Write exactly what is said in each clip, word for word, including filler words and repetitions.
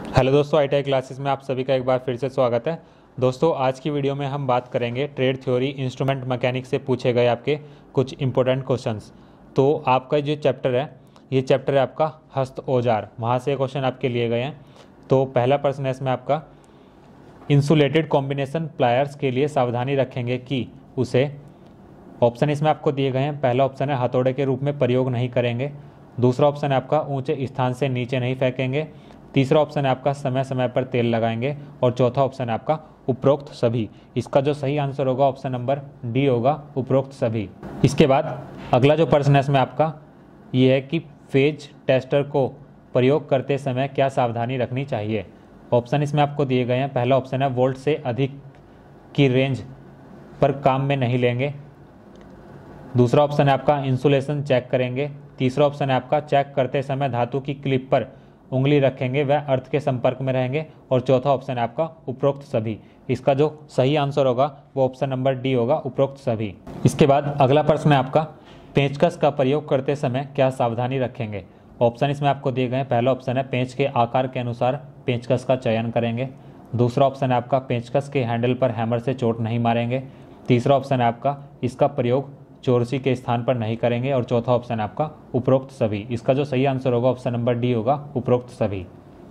Hello दोस्तों, I T I classes में आप सभी का एक बार फिर से स्वागत है। दोस्तों, आज की वीडियो में हम बात करेंगे ट्रेड थ्योरी इंस्ट्रूमेंट मैकेनिक्स से पूछे गए आपके कुछ इंपॉर्टेंट क्वेश्चंस। तो आपका जो चैप्टर है, ये चैप्टर है आपका हस्त औजार, वहाँ से क्वेश्चन आपके लिए गए हैं। तो पहला प्रश्न है इसमें आपका, इंसुलेटेड कॉम्बिनेशन प्लायर्स के लिए सावधानी रखेंगे कि उसे, ऑप्शन इसमें आपको दिए गए हैं। पहला ऑप्शन है हथौड़े के रूप में प्रयोग नहीं करेंगे। दूसरा ऑप्शन है आपका ऊंचे स्थान से नीचे नहीं फेंकेंगे। तीसरा ऑप्शन है आपका समय समय पर तेल लगाएंगे। और चौथा ऑप्शन है आपका उपरोक्त सभी। इसका जो सही आंसर होगा ऑप्शन नंबर डी होगा, उपरोक्त सभी। इसके बाद अगला जो प्रश्न है इसमें आपका ये है कि फेज टेस्टर को प्रयोग करते समय क्या सावधानी रखनी चाहिए। ऑप्शन इसमें आपको दिए गए हैं। पहला ऑप्शन है वोल्ट से अधिक की रेंज पर काम में नहीं लेंगे। दूसरा ऑप्शन है आपका इंसुलेशन चेक करेंगे। तीसरा ऑप्शन है आपका चेक करते समय धातु की क्लिप पर उंगली रखेंगे व अर्थ के संपर्क में रहेंगे। और चौथा ऑप्शन है आपका उपरोक्त सभी। इसका जो सही आंसर होगा वो ऑप्शन नंबर डी होगा, उपरोक्त सभी। इसके बाद अगला प्रश्न है आपका, पेंचकस का प्रयोग करते समय क्या सावधानी रखेंगे। ऑप्शन इसमें आपको दिए गए हैं। पहला ऑप्शन है पेंच के आकार के अनुसार पेंचकस का चयन करेंगे। दूसरा ऑप्शन है आपका पेंचकस के हैंडल पर हैमर से चोट नहीं मारेंगे। तीसरा ऑप्शन है आपका इसका प्रयोग चोरसी के स्थान पर नहीं करेंगे। और चौथा ऑप्शन है आपका उपरोक्त सभी। इसका जो सही आंसर होगा ऑप्शन नंबर डी होगा, उपरोक्त सभी।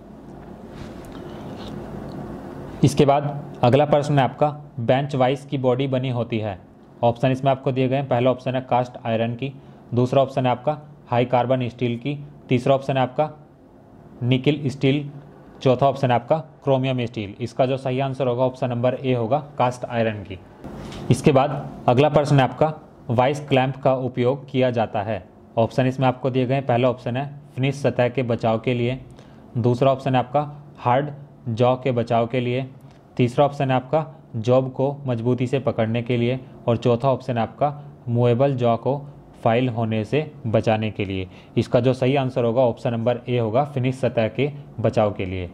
इसके बाद अगला प्रश्न है आपका, बेंच वाइस की बॉडी बनी होती है। ऑप्शन इसमें आपको दिए गए हैं। पहला ऑप्शन है कास्ट आयरन की। दूसरा ऑप्शन है आपका हाई कार्बन स्टील की। तीसरा ऑप्शन है आपका निकिल स्टील। चौथा ऑप्शन है आपका क्रोमियम स्टील। इसका जो सही आंसर होगा ऑप्शन नंबर ए होगा, कास्ट आयरन की। इसके बाद अगला प्रश्न है आपका, वाइस क्लैंप का उपयोग किया जाता है। ऑप्शन इसमें आपको दिए गए। पहला ऑप्शन है फिनिश सतह के बचाव के लिए। दूसरा ऑप्शन है आपका हार्ड जॉ के बचाव के लिए। तीसरा ऑप्शन है आपका जॉब को मजबूती से पकड़ने के लिए। और चौथा ऑप्शन है आपका मूवेबल जॉ को फाइल होने से बचाने के लिए। इसका जो सही आंसर होगा ऑप्शन नंबर ए होगा, फिनिश सतह के बचाव के लिए।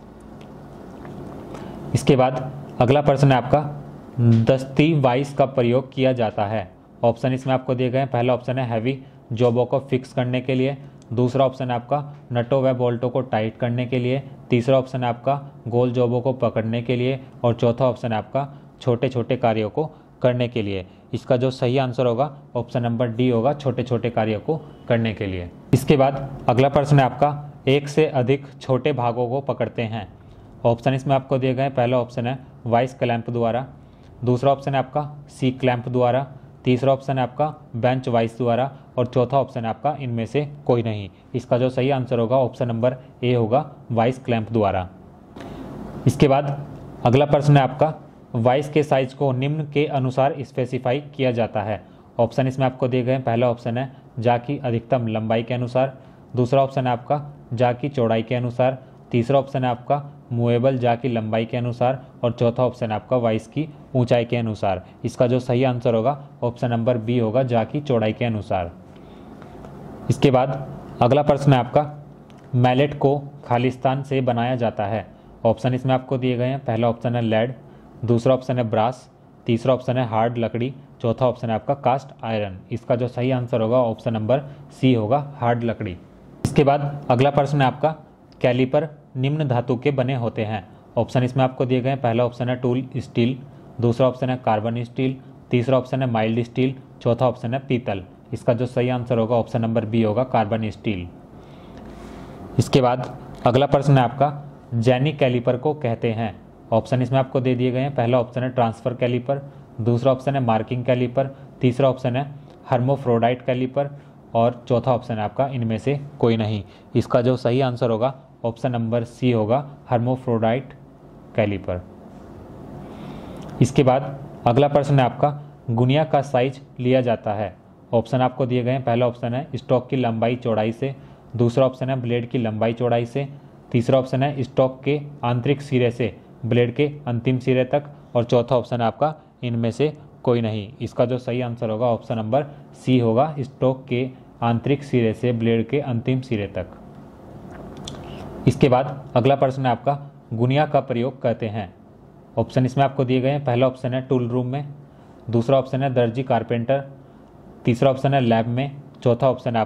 इसके बाद अगला प्रश्न है आपका, दस्ती वाइस का प्रयोग किया जाता है। ऑप्शन इसमें आपको दिए गए हैं। पहला ऑप्शन है हैवी जॉबों को फिक्स करने के लिए। दूसरा ऑप्शन है आपका नटों व बोल्टों को टाइट करने के लिए। तीसरा ऑप्शन है आपका गोल जॉबों को पकड़ने के लिए। और चौथा ऑप्शन है आपका छोटे छोटे कार्यों को करने के लिए। इसका जो सही आंसर होगा ऑप्शन नंबर डी होगा, छोटे छोटे कार्यों को करने के लिए। इसके बाद अगला प्रश्न है आपका, एक से अधिक छोटे भागों को पकड़ते हैं। ऑप्शन इसमें आपको दिए गए। पहला ऑप्शन है वाइस क्लैंप द्वारा। दूसरा ऑप्शन है आपका सी क्लैंप द्वारा। तीसरा ऑप्शन है आपका बेंच वाइस द्वारा। और चौथा ऑप्शन है आपका इनमें से कोई नहीं। इसका जो सही आंसर होगा ऑप्शन नंबर ए होगा, वाइस क्लैंप द्वारा। इसके बाद अगला प्रश्न है आपका, वाइस के साइज को निम्न के अनुसार स्पेसिफाई किया जाता है। ऑप्शन इसमें आपको दिए गए। पहला ऑप्शन है जा की अधिकतम लंबाई के अनुसार। दूसरा ऑप्शन है आपका जा की चौड़ाई के अनुसार। तीसरा ऑप्शन है आपका मूवेबल जा की लंबाई के अनुसार। और चौथा ऑप्शन है आपका वाइस की ऊंचाई के अनुसार। इसका जो सही आंसर होगा ऑप्शन नंबर बी होगा, जा की चौड़ाई के अनुसार। इसके बाद अगला प्रश्न है आपका, मैलेट को खालिस्तान से बनाया जाता है। ऑप्शन इसमें आपको दिए गए हैं। पहला ऑप्शन है लेड। दूसरा ऑप्शन है ब्रास। तीसरा ऑप्शन है हार्ड लकड़ी। चौथा ऑप्शन है आपका कास्ट आयरन। इसका जो सही आंसर होगा ऑप्शन नंबर सी होगा, हार्ड लकड़ी। इसके बाद अगला प्रश्न है आपका, कैलिपर निम्न धातु के बने होते हैं। ऑप्शन इसमें आपको दिए गए। पहला ऑप्शन है टूल स्टील। दूसरा ऑप्शन है कार्बन स्टील। तीसरा ऑप्शन है माइल्ड स्टील। चौथा ऑप्शन है पीतल। इसका जो सही आंसर होगा ऑप्शन नंबर बी होगा, कार्बन स्टील। इसके बाद अगला प्रश्न है आपका, जेनिक कैलिपर को कहते हैं। ऑप्शन इसमें आपको दे दिए गए हैं। पहला ऑप्शन है ट्रांसफर कैलिपर। दूसरा ऑप्शन है मार्किंग कैलिपर। तीसरा ऑप्शन है हर्मोफ्रोडाइट कैलिपर। और चौथा ऑप्शन है आपका इनमें से कोई नहीं। इसका जो सही आंसर होगा ऑप्शन नंबर सी होगा, हर्मोफ्रोडाइट कैलिपर। इसके बाद अगला प्रश्न है आपका, गुनिया का साइज लिया जाता है। ऑप्शन आपको दिए गए हैं। पहला ऑप्शन है स्टॉक की लंबाई चौड़ाई से। दूसरा ऑप्शन है ब्लेड की लंबाई चौड़ाई से। तीसरा ऑप्शन है स्टॉक के आंतरिक सिरे से ब्लेड के अंतिम सिरे तक। और चौथा ऑप्शन है आपका इनमें से कोई नहीं। इसका जो सही आंसर होगा ऑप्शन नंबर सी होगा, स्टॉक के आंतरिक सिरे से ब्लेड के अंतिम सिरे तक। इसके बाद अगला प्रश्न है आपका, गुनिया का प्रयोग करते हैं। ऑप्शन इसमें आपको दिए गए हैं। पहला ऑप्शन है टूल रूम में। दूसरा ऑप्शन है दर्जी कारपेंटर। तीसरा ऑप्शन है लैब में। चौथा ऑप्शन है आपका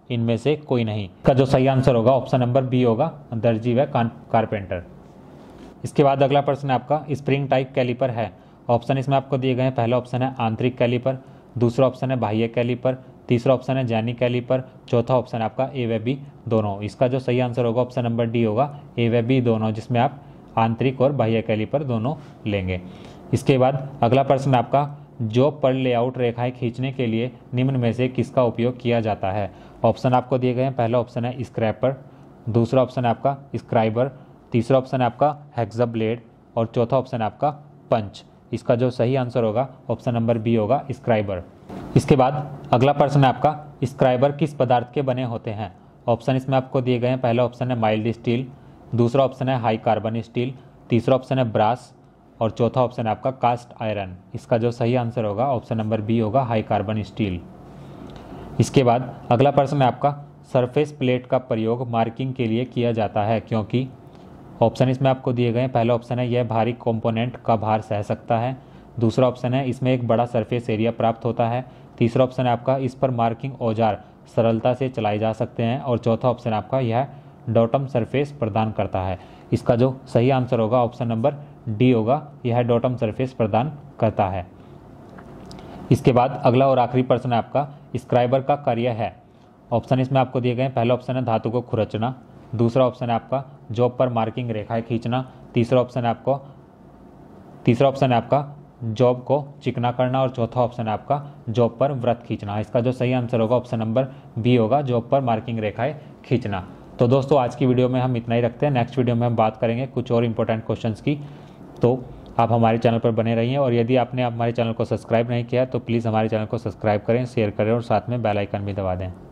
इनमें से कोई नहीं। इसका जो सही आंसर होगा ऑप्शन नंबर बी होगा, दर्जी व कारपेंटर। इसके बाद अगला प्रश्न आपका स्प्रिंग टाइप कैलिपर है। ऑप्शन इसमें आपको दिए गए हैं। पहला ऑप्शन है आंतरिक कैलिपर, दूसरा ऑप्शन है बाह्य कैलिपर, तीसरा ऑप्शन है जैनी कैलिपर, चौथा ऑप्शन है आपका ए व बी दोनों। इसका जो सही आंसर होगा ऑप्शन नंबर डी होगा, ए व बी दोनों, जिसमें आप आंतरिक और बाह्य कैलिपर दोनों लेंगे। इसके बाद अगला प्रश्न आपका जॉब पर लेआउट रेखाएं खींचने के लिए निम्न में से किसका उपयोग किया जाता है। ऑप्शन आपको दिए गए हैं। पहला ऑप्शन है स्क्रैपर, दूसरा ऑप्शन है आपका स्क्राइबर, तीसरा ऑप्शन है आपका हेक्सा ब्लेड और चौथा ऑप्शन है आपका पंच। इसका जो सही आंसर होगा ऑप्शन नंबर बी होगा, स्क्राइबर। इसके बाद अगला प्रश्न है आपका स्क्राइबर किस पदार्थ के बने होते हैं। ऑप्शन इसमें आपको दिए गए हैं। पहला ऑप्शन है माइल्ड स्टील, दूसरा ऑप्शन है हाई कार्बन स्टील, तीसरा ऑप्शन है ब्रास और चौथा ऑप्शन है आपका कास्ट आयरन। इसका जो सही आंसर होगा ऑप्शन नंबर बी होगा, हाई कार्बन स्टील। इसके बाद अगला प्रश्न है आपका सरफेस प्लेट का प्रयोग मार्किंग के लिए किया जाता है क्योंकि। ऑप्शन इसमें आपको दिए गए हैं। पहला ऑप्शन है यह भारी कंपोनेंट का भार सह सकता है, दूसरा ऑप्शन है इसमें एक बड़ा सरफेस एरिया प्राप्त होता है, तीसरा ऑप्शन है आपका इस पर मार्किंग औजार सरलता से चलाए जा सकते हैं और चौथा ऑप्शन आपका यह डॉटम सरफेस प्रदान करता है। इसका जो सही आंसर होगा ऑप्शन नंबर डी होगा, यह डॉटम सरफेस प्रदान करता है। इसके बाद अगला और आखिरी प्रश्न है आपका स्क्राइबर का कार्य है। ऑप्शन इसमें आपको दिए गए हैं। पहला ऑप्शन है धातु को खुरचना, दूसरा ऑप्शन है आपका जॉब पर मार्किंग रेखाएं खींचना, तीसरा ऑप्शन है आपको तीसरा ऑप्शन है आपका जॉब को चिकना करना और चौथा ऑप्शन है आपका जॉब पर वृत्त खींचना। इसका जो सही आंसर होगा ऑप्शन नंबर बी होगा, जॉब पर मार्किंग रेखाएं खींचना। तो दोस्तों आज की वीडियो में हम इतना ही रखते हैं। नेक्स्ट वीडियो में हम बात करेंगे कुछ और इंपॉर्टेंट क्वेश्चंस की। तो आप हमारे चैनल पर बने रहिए और यदि आपने हमारे चैनल को सब्सक्राइब नहीं किया तो प्लीज़ हमारे चैनल को सब्सक्राइब करें, शेयर करें और साथ में बेल आइकन भी दबा दें।